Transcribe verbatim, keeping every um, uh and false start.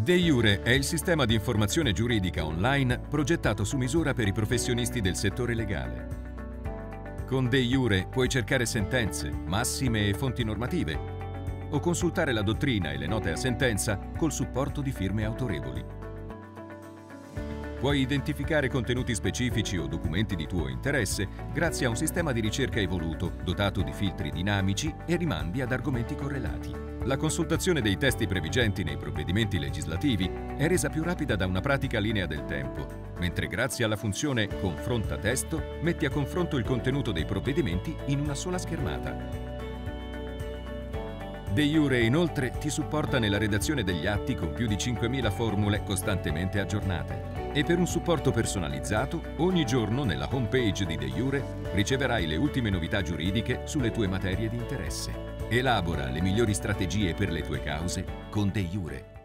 De Jure è il sistema di informazione giuridica online progettato su misura per i professionisti del settore legale. Con De Jure puoi cercare sentenze, massime e fonti normative o consultare la dottrina e le note a sentenza col supporto di firme autorevoli. Puoi identificare contenuti specifici o documenti di tuo interesse grazie a un sistema di ricerca evoluto, dotato di filtri dinamici e rimandi ad argomenti correlati. La consultazione dei testi previgenti nei provvedimenti legislativi è resa più rapida da una pratica linea del tempo, mentre grazie alla funzione Confronta testo metti a confronto il contenuto dei provvedimenti in una sola schermata. De Jure inoltre ti supporta nella redazione degli atti con più di cinquemila formule costantemente aggiornate. E per un supporto personalizzato, ogni giorno nella homepage di De Jure riceverai le ultime novità giuridiche sulle tue materie di interesse. Elabora le migliori strategie per le tue cause con De Jure.